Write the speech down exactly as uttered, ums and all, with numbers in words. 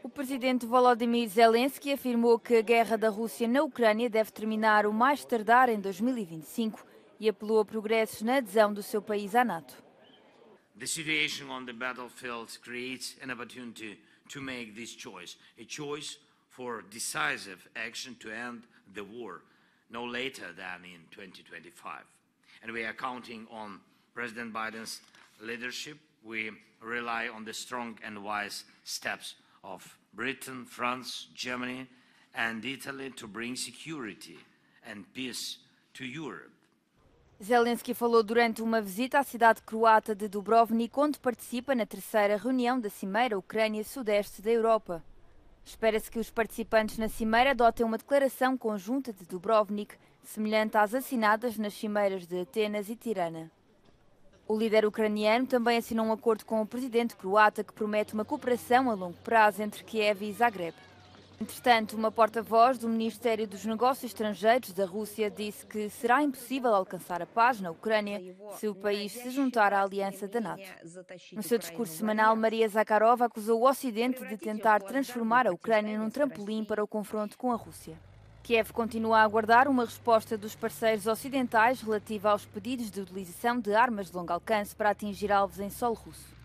O presidente Volodymyr Zelensky afirmou que a guerra da Rússia na Ucrânia deve terminar o mais tardar em dois mil e vinte e cinco e apelou a progressos na adesão do seu país à NATO. The situation on the battlefield creates an opportunity to make this choice, a choice for decisive action to end the war no later than in twenty twenty-five. And we are counting on President Biden's leadership. We rely on the strong and wise steps of Britain, France, Germany and Italy to bring security and peace to Europe. Zelensky falou durante uma visita à cidade croata de Dubrovnik, onde participa na terceira reunião da Cimeira Ucrânia-Sudeste da Europa. Espera-se que os participantes na Cimeira adotem uma declaração conjunta de Dubrovnik, semelhante às assinadas nas cimeiras de Atenas e Tirana. O líder ucraniano também assinou um acordo com o presidente croata que promete uma cooperação a longo prazo entre Kiev e Zagreb. Entretanto, uma porta-voz do Ministério dos Negócios Estrangeiros da Rússia disse que será impossível alcançar a paz na Ucrânia se o país se juntar à aliança da NATO. No seu discurso semanal, Maria Zakharova acusou o Ocidente de tentar transformar a Ucrânia num trampolim para o confronto com a Rússia. Kiev continua a aguardar uma resposta dos parceiros ocidentais relativa aos pedidos de utilização de armas de longo alcance para atingir alvos em solo russo.